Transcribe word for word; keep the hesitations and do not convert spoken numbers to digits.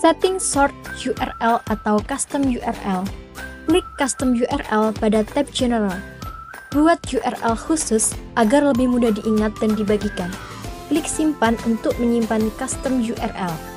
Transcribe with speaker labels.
Speaker 1: Setting Sort U R L atau Custom U R L. Klik Custom U R L pada tab General. Buat U R L khusus agar lebih mudah diingat dan dibagikan. Klik Simpan untuk menyimpan custom U R L.